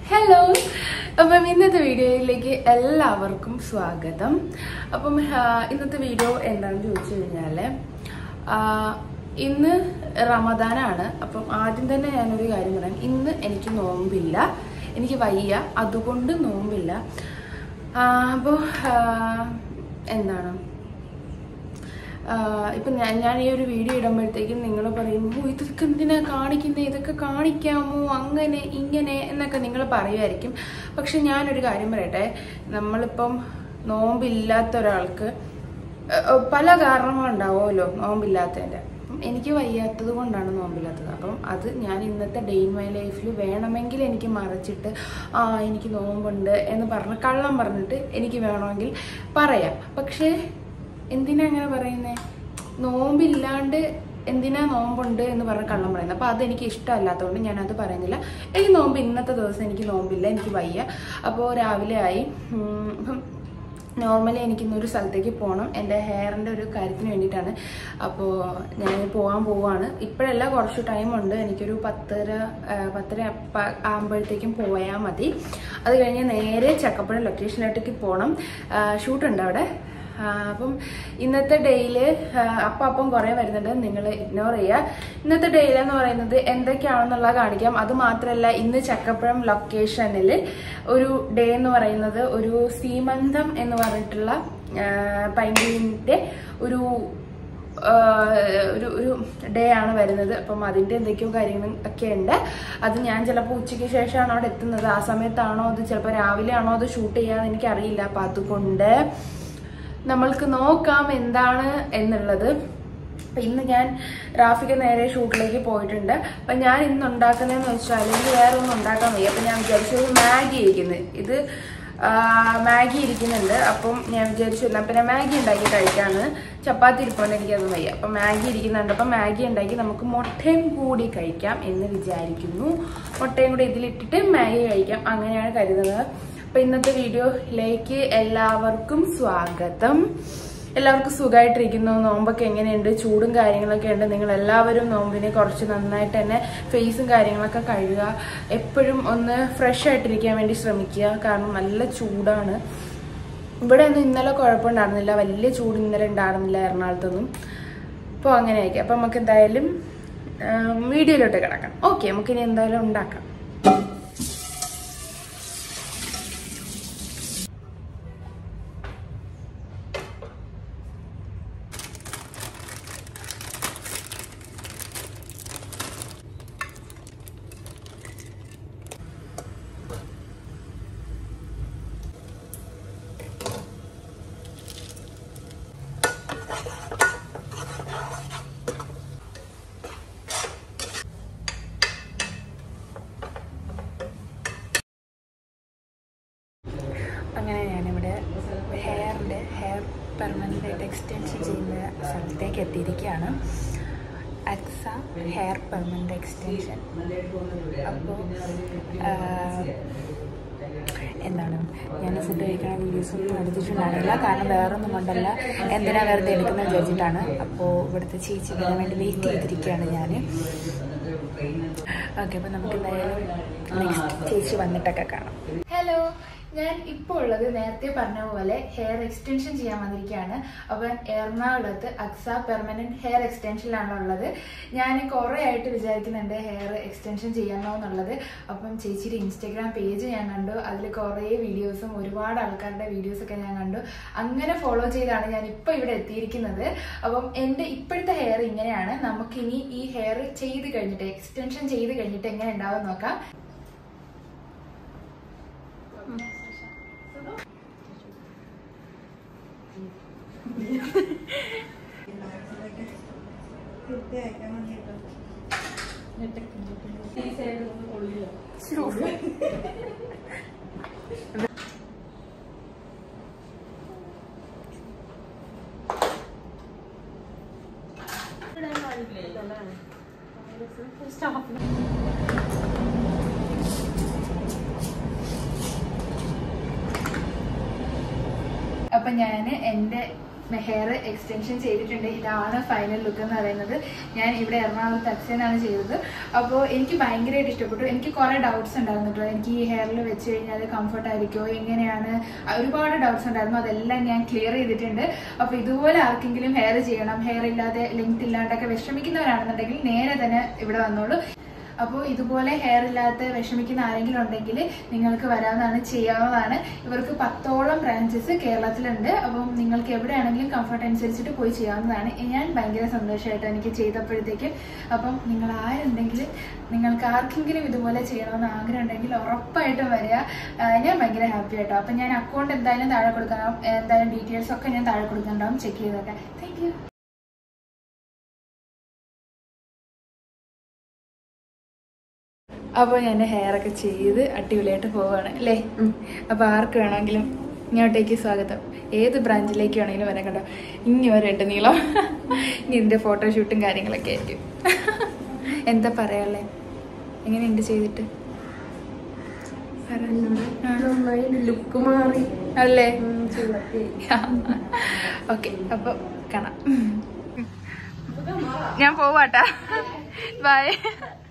Hello! അപ്പം ഇന്നത്തെ വീഡിയോയിലേക്ക് എല്ലാവർക്കും സ്വാഗതം. അപ്പം ഇന്നത്തെ വീഡിയോ എന്താണെന്ന് ചോദിച്ചു കഴിഞ്ഞാൽ ഇന്ന് റമദാനാണ്. അപ്പം ആദ്യം തന്നെ ഞാനൊരു കാര്യം പറയാം. ഇന്ന് എനിക്ക് നോമ്പില്ല, എനിക്ക് വയ്യ, അതുകൊണ്ട് നോമ്പില്ല. അപ്പോൾ എന്താണ് ഇപ്പം ഞാൻ ഈ ഒരു വീഡിയോ ഇടുമ്പോഴത്തേക്കും നിങ്ങൾ പറയും, ഇതൊക്കെ എന്തിനാ കാണിക്കുന്നത്, ഇതൊക്കെ കാണിക്കാമോ, അങ്ങനെ ഇങ്ങനെ എന്നൊക്കെ നിങ്ങൾ പറയുമായിരിക്കും. പക്ഷെ ഞാനൊരു കാര്യം പറയട്ടെ, നമ്മളിപ്പം നോമ്പില്ലാത്ത ഒരാൾക്ക് പല കാരണങ്ങളുണ്ടാവുമല്ലോ നോമ്പില്ലാത്തതിൻ്റെ. അപ്പം എനിക്ക് വയ്യാത്തത് കൊണ്ടാണ് നോമ്പില്ലാത്തത്. അപ്പം അത് ഞാൻ ഇന്നത്തെ ഡേ ഇൻ മൈ ലൈഫിൽ വേണമെങ്കിൽ എനിക്ക് മറച്ചിട്ട് എനിക്ക് നോമ്പുണ്ട് എന്ന് പറഞ്ഞ് കള്ളം പറഞ്ഞിട്ട് എനിക്ക് വേണമെങ്കിൽ പറയാം. പക്ഷേ എന്തിനാ അങ്ങനെ പറയുന്നത്? നോമ്പില്ലാണ്ട് എന്തിനാ നോമ്പുണ്ട് എന്ന് പറഞ്ഞ് കള്ളം പറയുന്നത്? അപ്പോൾ അതെനിക്ക് ഇഷ്ടമല്ലാത്തതുകൊണ്ട് ഞാനത് പറയുന്നില്ല. എനിക്ക് നോമ്പ് ഇന്നത്തെ ദിവസം എനിക്ക് നോമ്പില്ല, എനിക്ക് വയ്യ. അപ്പോൾ രാവിലെ ആയി. അപ്പം നോർമലി എനിക്കിന്നൊരു സ്ഥലത്തേക്ക് പോകണം, എൻ്റെ ഹെയറിൻ്റെ ഒരു കാര്യത്തിന് വേണ്ടിയിട്ടാണ്. അപ്പോൾ ഞാൻ പോകാൻ പോവാണ്. ഇപ്പോഴല്ല, കുറച്ച് ടൈമുണ്ട്. എനിക്കൊരു 10:30 ആകുമ്പോഴത്തേക്കും പോയാൽ മതി. അത് കഴിഞ്ഞ് നേരെ ചക്കപ്പുഴ ലൊക്കേഷനിലോട്ടേക്ക് പോകണം. ഷൂട്ടുണ്ട് അവിടെ. അപ്പം ഇന്നത്തെ ഡേയിൽ അപ്പം കുറേ വരുന്നുണ്ട്, നിങ്ങൾ ഇഗ്നോർ ചെയ്യുക. ഇന്നത്തെ ഡേയിലെന്ന് പറയുന്നത് എന്തൊക്കെയാണെന്നുള്ളത് കാണിക്കാം. അത് മാത്രമല്ല, ഇന്ന് ചക്കപ്പുഴം ലൊക്കേഷനിൽ ഒരു ഡേ എന്ന് പറയുന്നത് ഒരു സീമന്തം എന്ന് പറഞ്ഞിട്ടുള്ള പൈങ്കിളിൻ്റെ ഒരു ഡേ ആണ് വരുന്നത്. അപ്പം അതിൻ്റെ എന്തൊക്കെയോ കാര്യങ്ങളും ഒക്കെ ഉണ്ട്. അത് ഞാൻ ചിലപ്പോൾ ഉച്ചയ്ക്ക് ശേഷമാണ് അവിടെ എത്തുന്നത്. ആ സമയത്താണോ അത് ചിലപ്പോൾ രാവിലെ ആണോ അത് ഷൂട്ട് ചെയ്യാമെന്ന് എനിക്കറിയില്ല. അപ്പം അതുകൊണ്ട് നമ്മൾക്ക് നോക്കാം എന്താണ് എന്നുള്ളത്. അപ്പം ഇന്ന് ഞാൻ റാഫിക്ക് നേരെ ഷൂട്ടിലേക്ക് പോയിട്ടുണ്ട്. അപ്പം ഞാൻ ഇന്ന് ഉണ്ടാക്കുന്നതെന്ന് വെച്ചാൽ എനിക്ക് വേറെ ഒന്നും ഉണ്ടാക്കാൻ വയ്യ. അപ്പം ഞാൻ വിചാരിച്ചു മാഗി ഇരിക്കുന്നുണ്ട്. അപ്പം ഞാൻ വിചാരിച്ചില്ല, പിന്നെ മാഗി ഉണ്ടാക്കി കഴിക്കാമെന്ന്. ചപ്പാത്തി ഇരിപ്പുണ്ട്, എനിക്കത് വയ്യ. അപ്പം മാഗി ഇരിക്കുന്നുണ്ട്. അപ്പം മാഗി ഉണ്ടാക്കി നമുക്ക് മുട്ടയും കൂടി കഴിക്കാം എന്ന് വിചാരിക്കുന്നു. മുട്ടയും കൂടി ഇതിലിട്ടിട്ട് മാഗി കഴിക്കാം, അങ്ങനെയാണ് കരുതുന്നത്. അപ്പം ഇന്നത്തെ വീഡിയോയിലേക്ക് എല്ലാവർക്കും സ്വാഗതം. എല്ലാവർക്കും സുഖമായിട്ടിരിക്കുന്നു. നോമ്പൊക്കെ എങ്ങനെയുണ്ട്? ചൂടും കാര്യങ്ങളൊക്കെ ഉണ്ട്. നിങ്ങൾ എല്ലാവരും നോമ്പിനെ കുറച്ച് നന്നായിട്ട് തന്നെ ഫേസും കാര്യങ്ങളൊക്കെ കഴുകുക. എപ്പോഴും ഒന്ന് ഫ്രഷ് ആയിട്ടിരിക്കാൻ വേണ്ടി ശ്രമിക്കുക. കാരണം നല്ല ചൂടാണ്. ഇവിടെ ഒന്നും ഇന്നലെ കുഴപ്പമുണ്ടായിരുന്നില്ല, വലിയ ചൂട് ഇന്നലെ ഉണ്ടായിരുന്നില്ല എറണാകുളത്തൊന്നും. അപ്പോൾ അങ്ങനെയൊക്കെ. അപ്പം നമുക്ക് എന്തായാലും വീഡിയോയിലോട്ട് കിടക്കാം. ഓക്കെ, നമുക്കിനി എന്തായാലും ഉണ്ടാക്കാം. അങ്ങനെ ഞാനിവിടെ ഹെയർ പെർമനൻ്റ് ആയിട്ട് എക്സ്റ്റൻഷൻ ചെയ്യുന്ന സ്ഥലത്തേക്ക് എത്തിയിരിക്കുകയാണ്. Aksa hair permanent extension. അപ്പോൾ എന്താണ്, ഞാൻ ഫുഡ് കഴിക്കുന്ന വീഡിയോസൊന്നും എടുത്തിട്ടുണ്ടായിരുന്നില്ല. കാരണം വേറൊന്നും കൊണ്ടല്ല, എന്തിനാ വെറുതെ എടുക്കുന്നത് വിചാരിച്ചിട്ടാണ്. അപ്പോൾ ഇവിടുത്തെ ചേച്ചി വരാൻ വേണ്ടി വെയിറ്റ് ചെയ്തിരിക്കുകയാണ് ഞാൻ. ഓക്കെ, അപ്പോൾ നമുക്ക് എന്തായാലും നെക്സ്റ്റ് ചേച്ചി വന്നിട്ടൊക്കെ കാണാം. ഹലോ, ഞാൻ ഇപ്പോൾ ഉള്ളത് നേരത്തെ പറഞ്ഞ പോലെ ഹെയർ എക്സ്റ്റൻഷൻ ചെയ്യാൻ വന്നിരിക്കുകയാണ്. അപ്പം എറണാകുളത്ത് അക്സ പെർമനന്റ് ഹെയർ എക്സ്റ്റൻഷനിലാണ് ഉള്ളത്. ഞാൻ കുറേ ആയിട്ട് വിചാരിക്കുന്നുണ്ട് ഹെയർ എക്സ്റ്റൻഷൻ ചെയ്യണോ എന്നുള്ളത്. അപ്പം ചേച്ചിയുടെ ഇൻസ്റ്റഗ്രാം പേജ് ഞാൻ കണ്ടു. അതിൽ കുറേ വീഡിയോസും ഒരുപാട് ആൾക്കാരുടെ വീഡിയോസൊക്കെ ഞാൻ കണ്ടു. അങ്ങനെ ഫോളോ ചെയ്താണ് ഞാൻ ഇപ്പോൾ ഇവിടെ എത്തിയിരിക്കുന്നത്. അപ്പം എൻ്റെ ഇപ്പോഴത്തെ ഹെയർ ഇങ്ങനെയാണ്. നമുക്കിനി ഈ ഹെയർ ചെയ്ത് കഴിഞ്ഞിട്ട്, എക്സ്റ്റൻഷൻ ചെയ്ത് കഴിഞ്ഞിട്ട് എങ്ങനെ ഉണ്ടാവും നോക്കാം. അപ്പം ഞാൻ എൻ്റെ ഹെയർ എക്സ്റ്റൻഷൻ ചെയ്തിട്ടുണ്ട്. ഇതാണ് ഫൈനൽ ലുക്ക് എന്ന് പറയുന്നത്. ഞാൻ ഇവിടെ എറണാകുളത്ത് അക്ഷനാണ് ചെയ്തത്. അപ്പോൾ എനിക്ക് ഭയങ്കരമായിട്ട് ഇഷ്ടപ്പെട്ടു. എനിക്ക് കുറേ ഡൗട്ട്സ് ഉണ്ടായിരുന്നു കേട്ടോ. എനിക്ക് ഈ ഹെയറിൽ വെച്ച് കഴിഞ്ഞാൽ കംഫർട്ട് ആയിരിക്കുമോ, എങ്ങനെയാണ്, ഒരുപാട് ഡൗട്ട്സ് ഉണ്ടായിരുന്നു. അതെല്ലാം ഞാൻ ക്ലിയർ ചെയ്തിട്ടുണ്ട്. അപ്പോൾ ഇതുപോലെ ആർക്കെങ്കിലും ഹെയർ ചെയ്യണം, ഹെയർ ഇല്ലാതെ ലെങ്ത് ഇല്ലാണ്ടൊക്കെ വിഷമിക്കുന്നവരാണെന്നുണ്ടെങ്കിൽ നേരെ തന്നെ ഇവിടെ വന്നോളൂ. അപ്പോൾ ഇതുപോലെ ഹെയർ ഇല്ലാത്ത വിഷമിക്കുന്ന ആരെങ്കിലും ഉണ്ടെങ്കിൽ നിങ്ങൾക്ക് വരാവുന്നതാണ്, ചെയ്യാവുന്നതാണ്. ഇവർക്ക് 10ഓളം ബ്രാഞ്ചസ് കേരളത്തിലുണ്ട്. അപ്പം നിങ്ങൾക്ക് എവിടെയാണെങ്കിലും കംഫർട്ട് അനുസരിച്ചിട്ട് പോയി ചെയ്യാവുന്നതാണ്. ഞാൻ ഭയങ്കര സന്തോഷമായിട്ട് എനിക്ക് ചെയ്തപ്പോഴത്തേക്കും. അപ്പം നിങ്ങൾ ആരുണ്ടെങ്കിൽ, നിങ്ങൾക്ക് ആർക്കെങ്കിലും ഇതുപോലെ ചെയ്യണമെന്ന് ആഗ്രഹം ഉണ്ടെങ്കിൽ ഉറപ്പായിട്ടും വരിക. ഞാൻ ഭയങ്കര ഹാപ്പി ആയിട്ടോ. അപ്പം ഞാൻ അക്കൗണ്ട് എന്തായാലും താഴെ കൊടുക്കണം, എന്തായാലും ഡീറ്റെയിൽസ് ഒക്കെ ഞാൻ താഴെ കൊടുക്കുന്നുണ്ടാവും, ചെക്ക് ചെയ്തൊക്കെ. Thank you. അപ്പോൾ ഞാൻ ഹെയർ ഒക്കെ ചെയ്ത് അടിപൊളിയായിട്ട് പോവുകയാണ് അല്ലേ. അപ്പോൾ ആർക്ക് വേണമെങ്കിലും ഇങ്ങോട്ടേക്ക് സ്വാഗതം. ഏത് ബ്രാഞ്ചിലേക്ക് വേണമെങ്കിലും വരാൻ. കണ്ടോ, ഇനി വരട്ടെ നീളം. ഇനി ഇതിൻ്റെ ഫോട്ടോഷൂട്ടും കാര്യങ്ങളൊക്കെ ആയിരിക്കും. എന്താ പറയാനുള്ളത്? എങ്ങനെയുണ്ട് ചെയ്തിട്ട്? ലുക്ക് മാറി അല്ലേ? ഓക്കെ, അപ്പോൾ കാണാം. ഞാൻ പോവാട്ടാ. ബൈ.